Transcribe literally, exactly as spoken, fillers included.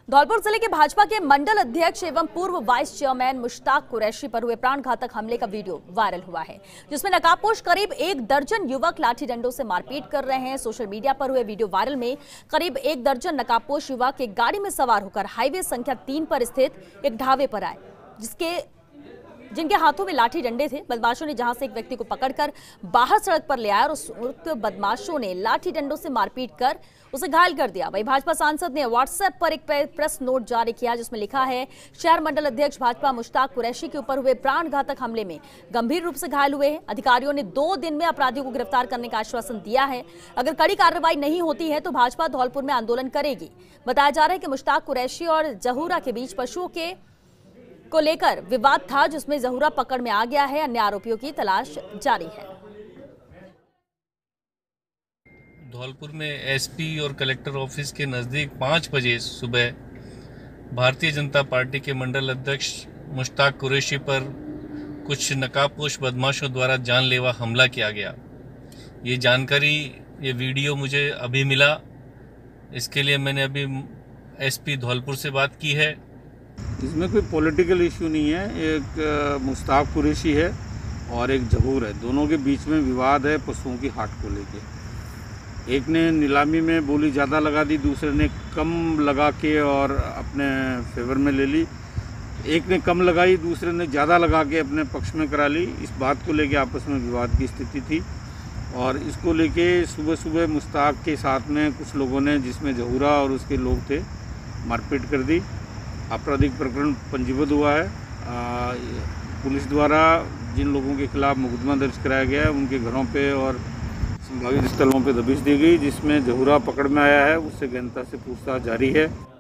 धौलपुर जिले के भाजपा के मंडल अध्यक्ष एवं पूर्व वाइस चेयरमैन मुश्ताक कुरैशी पर हुए प्राणघातक हमले का वीडियो वायरल हुआ है, जिसमें नकाबपोश करीब एक दर्जन युवक लाठी डंडों से मारपीट कर रहे हैं। सोशल मीडिया पर हुए वीडियो वायरल में करीब एक दर्जन नकाबपोश युवक एक गाड़ी में सवार होकर हाईवे संख्या तीन पर स्थित एक ढाबे पर आए, जिसके जिनके हाथों में लाठी डंडे थे। बदमाशों ने जहां से एक व्यक्ति को पकड़कर बाहर सड़क पर ले आया और उस बदमाशों ने लाठी डंडों से मारपीट कर उसे घायल कर दिया। वहीं भाजपा सांसद ने व्हाट्सएप पर एक प्रेस नोट जारी किया, जिसमें लिखा है, शहर मंडल अध्यक्ष भाजपा मुश्ताक कुरैशी के ऊपर हुए प्राणघातक हमले में गंभीर रूप से घायल हुए हैं। अधिकारियों ने दो दिन में अपराधियों को गिरफ्तार करने का आश्वासन दिया है। अगर कड़ी कार्रवाई नहीं होती है तो भाजपा धौलपुर में आंदोलन करेगी। बताया जा रहा है कि मुश्ताक कुरैशी और जहूरा के बीच पशुओं के को लेकर विवाद था, जिसमें जहूरा पकड़ में आ गया है। अन्य आरोपियों की तलाश जारी है। धौलपुर में एसपी और कलेक्टर ऑफिस के नज़दीक पाँच बजे सुबह भारतीय जनता पार्टी के मंडल अध्यक्ष मुश्ताक कुरैशी पर कुछ नकाबपोश बदमाशों द्वारा जानलेवा हमला किया गया। ये जानकारी, ये वीडियो मुझे अभी मिला। इसके लिए मैंने अभी एसपी धौलपुर से बात की है। इसमें कोई पॉलिटिकल इशू नहीं है। एक मुश्ताक कुरैशी है और एक जहूर है, दोनों के बीच में विवाद है पशुओं की हाट को लेके। एक ने नीलामी में बोली ज़्यादा लगा दी, दूसरे ने कम लगा के और अपने फेवर में ले ली। एक ने कम लगाई, दूसरे ने ज़्यादा लगा के अपने पक्ष में करा ली। इस बात को लेके आपस में विवाद की स्थिति थी और इसको लेके सुबह सुबह मुश्ताक के साथ में कुछ लोगों ने, जिसमें जहूरा और उसके लोग थे, मारपीट कर दी। आपराधिक प्रकरण पंजीबद्ध हुआ है। आ, पुलिस द्वारा जिन लोगों के खिलाफ मुकदमा दर्ज कराया गया है, उनके घरों पे और संभावित स्थलों पे दबिश दी गई, जिसमें जहूरा पकड़ में आया है। उससे गहनता से पूछताछ जारी है।